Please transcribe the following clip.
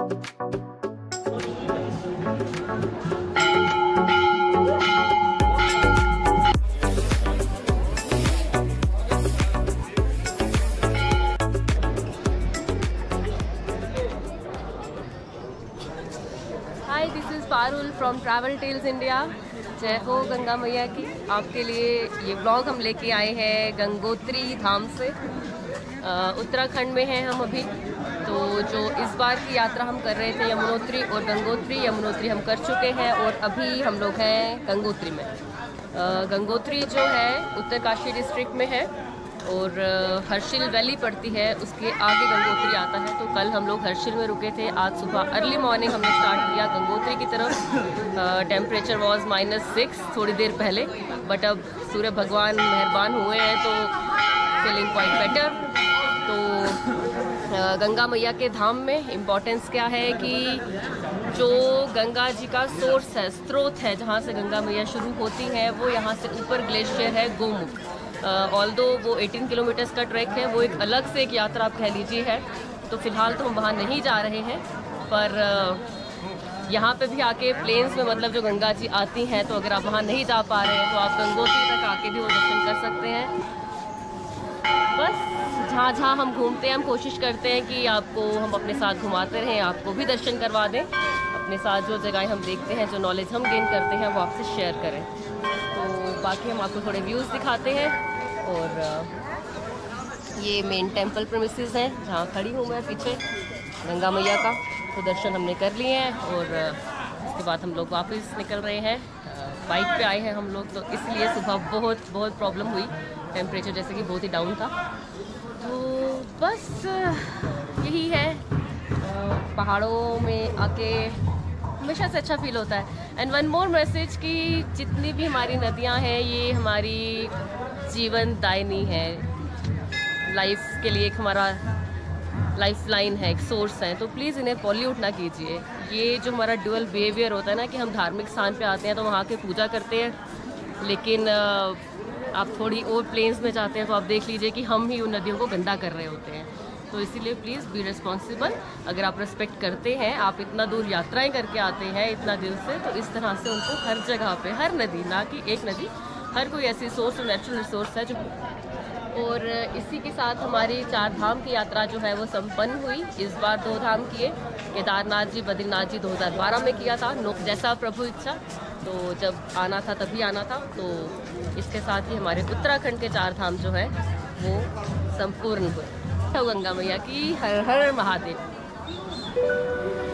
Hi, this is Parul from travel tales India. जय हो गंगा मैया की। आपके लिए ये ब्लॉग हम लेके आए हैं गंगोत्री धाम से। उत्तराखंड में हैं हम अभी। तो जो इस बार की यात्रा हम कर रहे थे यमुनोत्री और गंगोत्री, यमुनोत्री हम कर चुके हैं और अभी हम लोग हैं गंगोत्री में। गंगोत्री जो है उत्तरकाशी डिस्ट्रिक्ट में है और हर्षिल वैली पड़ती है, उसके आगे गंगोत्री आता है। तो कल हम लोग हर्षिल में रुके थे। आज सुबह अर्ली मॉर्निंग हमने स्टार्ट किया गंगोत्री की तरफ। टेम्परेचर वाज -6 थोड़ी देर पहले, बट अब सूर्य भगवान मेहरबान हुए हैं तो फीलिंग क्वाइट बेटर। तो गंगा मैया के धाम में इम्पोर्टेंस क्या है कि जो गंगा जी का सोर्स है, स्रोत है, जहाँ से गंगा मैया शुरू होती हैं, वो यहाँ से ऊपर ग्लेशियर है गोमुख। ऑल्दो वो 18 किलोमीटर्स का ट्रैक है, वो एक अलग से एक यात्रा आप कह लीजिए है। तो फ़िलहाल तो हम वहाँ नहीं जा रहे हैं, पर यहाँ पे भी आके प्लेन्स में मतलब जो गंगा जी आती हैं, तो अगर आप वहाँ नहीं जा पा रहे हैं तो आप गंगोत्री तक आके भी वो दर्शन कर सकते हैं। बस जहाँ जहाँ हम घूमते हैं हम कोशिश करते हैं कि आपको हम अपने साथ घुमाते रहें, आपको भी दर्शन करवा दें। अपने साथ जो जगहें हम देखते हैं, जो नॉलेज हम गेन करते हैं, वो आपसे शेयर करें। तो बाकी हम आपको थोड़े व्यूज़ दिखाते हैं। और ये मेन टेंपल प्रेमिसेस हैं जहाँ खड़ी हूँ मैं पीछे गंगा मैया का। तो दर्शन हमने कर लिए हैं और उसके बाद हम लोग वापस निकल रहे हैं। बाइक पे आए हैं हम लोग, तो इसलिए सुबह बहुत प्रॉब्लम हुई। टेम्परेचर जैसे कि बहुत ही डाउन था। तो बस यही है, पहाड़ों में आके हमेशा से अच्छा फील होता है। एंड वन मोर मैसेज कि जितनी भी हमारी नदियां हैं, ये हमारी जीवन दायिनी है, लाइफ के लिए एक हमारा लाइफ लाइन है, एक सोर्स है। तो प्लीज़ इन्हें पॉल्यूट ना कीजिए। ये जो हमारा ड्यूअल बिहेवियर होता है ना, कि हम धार्मिक स्थान पे आते हैं तो वहाँ के पूजा करते हैं, लेकिन आप थोड़ी और प्लेन्स में जाते हैं तो आप देख लीजिए कि हम ही उन नदियों को गंदा कर रहे होते हैं। तो इसीलिए प्लीज़ बी रिस्पॉन्सिबल। अगर आप रिस्पेक्ट करते हैं, आप इतना दूर यात्राएं करके आते हैं इतना दिल से, तो इस तरह से उनको हर जगह पे, हर नदी, ना कि एक नदी, हर कोई ऐसी सोर्स और नेचुरल रिसोर्स है जो। और इसी के साथ हमारी 4 धाम की यात्रा जो है वो संपन्न हुई। इस बार 2 धाम किए, केदारनाथ जी, बद्रीनाथ जी 2012 में किया था, जैसा प्रभु इच्छा। तो जब आना था तभी आना था। तो इसके साथ ही हमारे उत्तराखंड के 4 धाम जो है वो संपूर्ण हुए। गंगा मैया की हर हर महादेव।